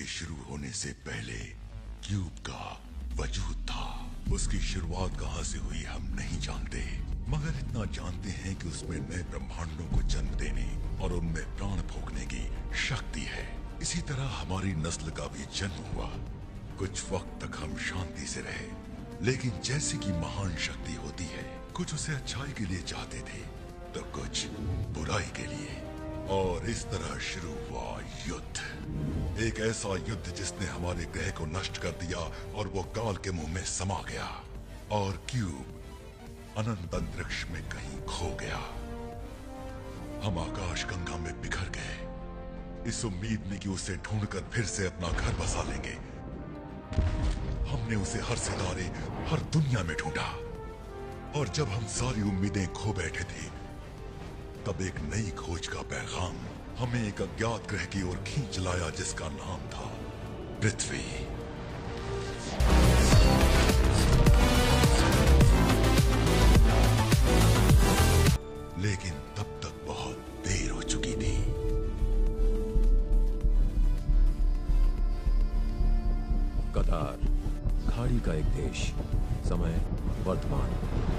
के शुरू होने से पहले क्यूब का वजूद था। उसकी शुरुआत कहां से हुई हम नहीं जानते, मगर इतना जानते हैं कि उसमें नए ब्रह्मांडों को जन्म देने और उनमें प्राण फूंकने की शक्ति है। इसी तरह हमारी नस्ल का भी जन्म हुआ। कुछ वक्त तक हम शांति से रहे, लेकिन जैसे कि महान शक्ति होती है, कुछ उसे अच्छाई के लिए चाहते थे तो कुछ बुराई के लिए। और इस तरह शुरू हुआ युद्ध। एक ऐसा युद्ध जिसने हमारे ग्रह को नष्ट कर दिया और वो काल के मुंह में समा गया और क्यूब अनंत अंतरिक्ष में कहीं खो गया। हम आकाश गंगा में बिखर गए, इस उम्मीद में कि उसे ढूंढकर फिर से अपना घर बसा लेंगे। हमने उसे हर सितारे, हर दुनिया में ढूंढा, और जब हम सारी उम्मीदें खो बैठे थे, तब एक नई खोज का पैगाम हमें एक अज्ञात ग्रह की ओर खींच लाया जिसका नाम था पृथ्वी। लेकिन तब तक बहुत देर हो चुकी थी। कतार, खाड़ी का एक देश, समय वर्तमान।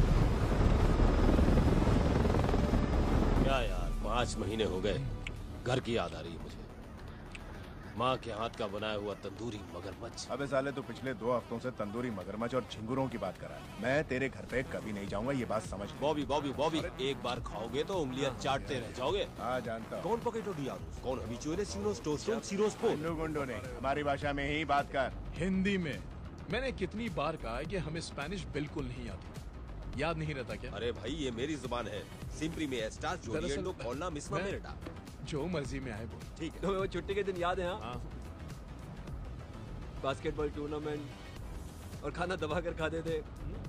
क्या यार, 5 महीने हो गए, घर की याद आ रही है मुझे। माँ के हाथ का बनाया हुआ तंदूरी मगरमच्छ। अबे साले तो पिछले 2 हफ्तों से तंदूरी मगरमच्छ और झिंगुरों की बात कर रहा है। मैं तेरे घर पे कभी नहीं जाऊंगा, ये बात समझ। बॉबी बॉबी बॉबी, एक बार खाओगे तो उंगलियां चाटते रह जाओगे। हाँ जानता हूँ। कौन पकेटो डियागोस, कौन हबीचुएले सिरोस टोस्टो सिरोस पो। गुंडो ने हमारी भाषा में ही बात कर। हिंदी में। मैंने कितनी बार कहा है कि हमें स्पेनिश बिल्कुल नहीं आती, याद नहीं रहता क्या? अरे भाई, ये मेरी जुबान है। सिंपली में एस्टास जोडिएंडो कॉलना मिस्मा मेरेटा। जो मर्जी में आए वो। ठीक है। तुम्हें वो छुट्टी के दिन याद है? हाँ, बास्केटबॉल टूर्नामेंट और खाना दबा कर खाते थे।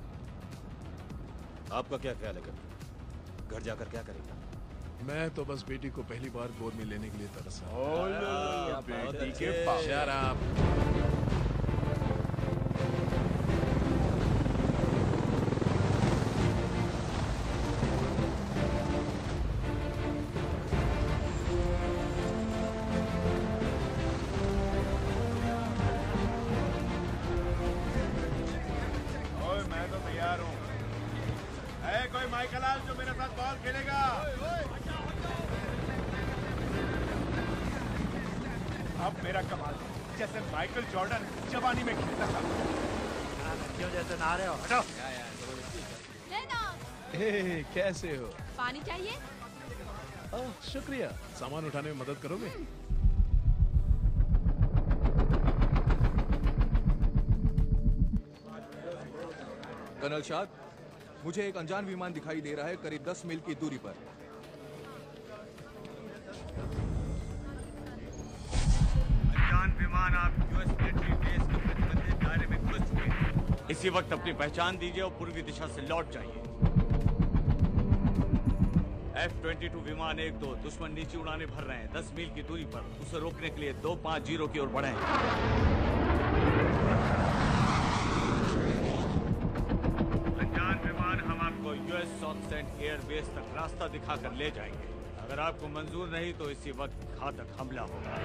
आपका क्या ख्याल है, घर जाकर क्या करेंगे? मैं तो बस बेटी को पहली बार गोद में लेने के लिए तरसा। बेटी के पापा। शराब। कोई माइकल आल जो मेरे साथ बॉल खेलेगा? अब मेरा कमाल, जैसे माइकल जॉर्डन जवानी में खेलता था। क्यों जैसे नहा रहे हो? हटो। हे, कैसे हो? पानी चाहिए? शुक्रिया। सामान उठाने में मदद करोगे? कर्नल शाह, मुझे एक अनजान विमान दिखाई दे रहा है करीब 10 मील की दूरी पर। अनजान विमान आप यूएस मिलिट्री बेस के प्रतिबंधित दायरे में घुस चुके हैं। इसी वक्त अपनी पहचान दीजिए और पूर्वी दिशा से लौट जाइए। F-22 विमान 1-2 दुश्मन नीचे उड़ाने भर रहे हैं 10 मील की दूरी पर। उसे रोकने के लिए 250 की ओर बढ़े। अनजान विमान हम आपको US south saint air base तक रास्ता दिखाकर ले जाएंगे। अगर आपको मंजूर नहीं तो इसी वक्त घातक हमला होगा।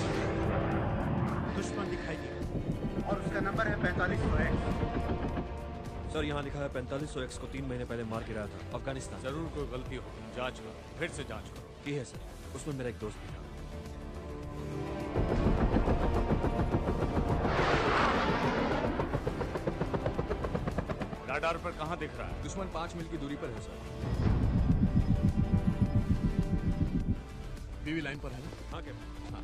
दुश्मन दिखाई दिया और उसका नंबर है 4500X। सर, यहाँ लिखा है 4500X को 3 महीने पहले मार गिराया था अफगानिस्तान। जरूर कोई गलती हो, जांच करो, फिर से जांच करो। की है सर, उसमें मेरा एक दोस्त भी था। राडार पर कहाँ दिख रहा है? दुश्मन 5 मील की दूरी पर है सर। बीवी लाइन पर है ना? हाँ कैप्टन।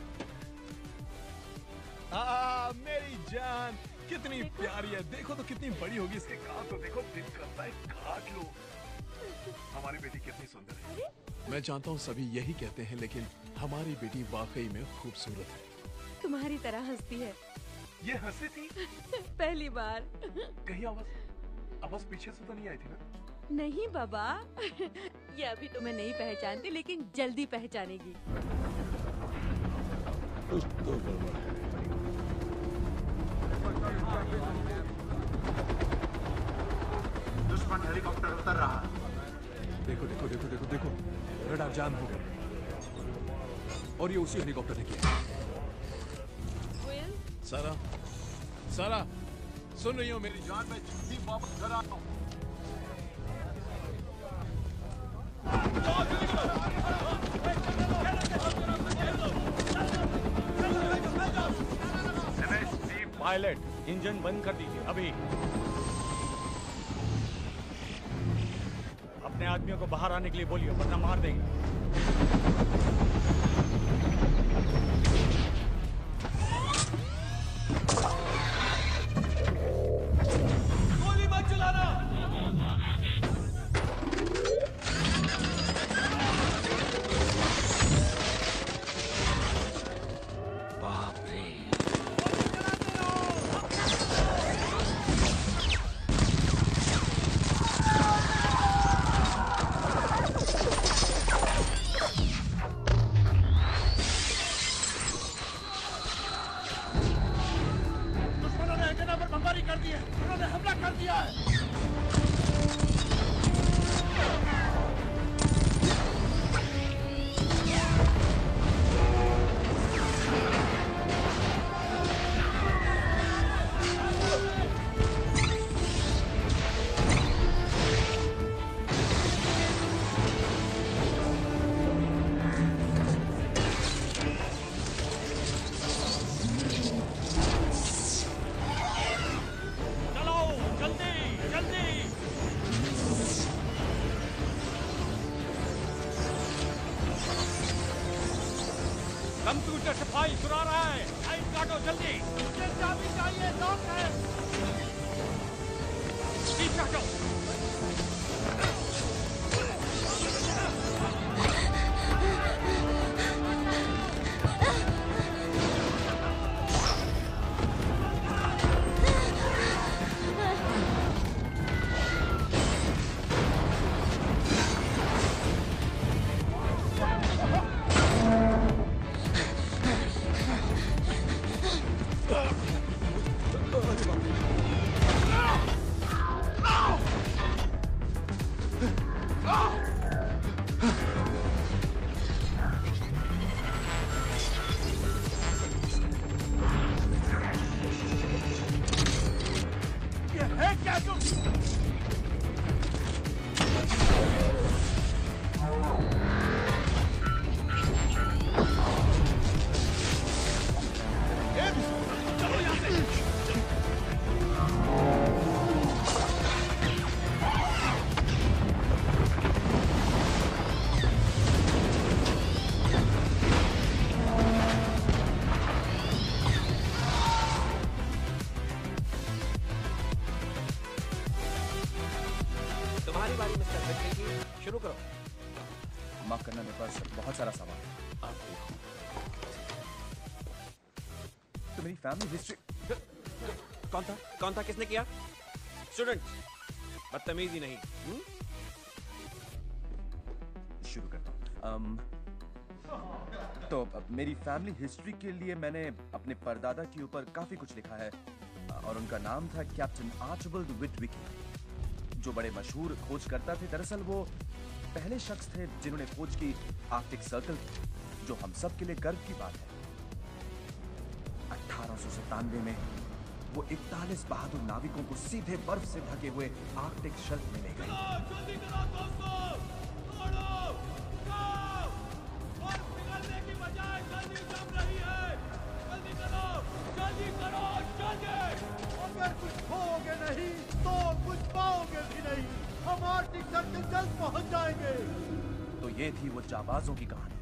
हाँ। मेरी जान कितनी प्यारी है, देखो तो कितनी बड़ी होगी। इसके कान तो देखो, दिल करता है काट लो। हमारी बेटी कितनी सुंदर है। मैं जानता हूँ सभी यही कहते हैं, लेकिन हमारी बेटी वाकई में खूबसूरत है। तुम्हारी तरह हंसती है। ये हंसी थी? पहली बार। कहीं आवाज पीछे से तो नहीं आई थी ना? नहीं बाबा, ये अभी तुम्हें नहीं पहचानती, लेकिन जल्दी पहचानेगी। दुश्मन हेलीकॉप्टर उतर रहा। देखो देखो देखो देखो देखो, रडार जाम हो गया और ये उसी हेलीकॉप्टर ने किया। विल, सारा, सारा, सुन रही हो मेरी जान? मैं जल्दी वापस घर आता हूँ। पायलट, इंजन बंद कर दीजिए अभी। अपने आदमियों को बाहर आने के लिए बोलिए, वरना मार देंगे। गोली मत चलाना। बाप रे, दुश्मनों ने अड्डे पर बमबारी कर दी है। उन्होंने हमला कर दिया है। चलो जल्दी जल्दी। कंप्यूटर से फाइल चुरा रहा है। फाइल काटो जल्दी। चाबी चाहिए, लॉक है। ठीक काटो। ये है क्या तुम? चलो यहाँ से। तुम्हारी बारी मिस्टर विक्की, शुरू करो। माफ करना, मेरे पास बहुत सारा सामान है। तो मेरी फैमिली हिस्ट्री। कौन था? कौन था? किसने किया? स्टूडेंट, बदतमीजी नहीं। शुरू करता हूँ। तो मेरी फैमिली हिस्ट्री के लिए मैंने अपने परदादा के ऊपर काफी कुछ लिखा है और उनका नाम था कैप्टन आर्चबल्ड विटविकी, जो बड़े मशहूर खोज करता थे। दरअसल वो पहले शख्स थे जिन्होंने खोज की आर्कटिक सर्कल, जो हम सब के लिए गर्व की बात है। 1897 में वो 41 बहादुर नाविकों को सीधे बर्फ से ढके हुए आर्कटिक शेल्फ में ले गए। जल्दी करो दोस्तों, दौड़ो, जाओ। बर्फ पिघलने की बजाय जल्दी जम रही है। जल्दी करो, जल्दी करो, जल्दी। अगर कुछ खोओगे नहीं तो कुछ पाओगे भी नहीं। हम आर्कटिक सर्कल जल्द पहुंच जाएंगे। तो ये थी वो जाबाजों की कहानी।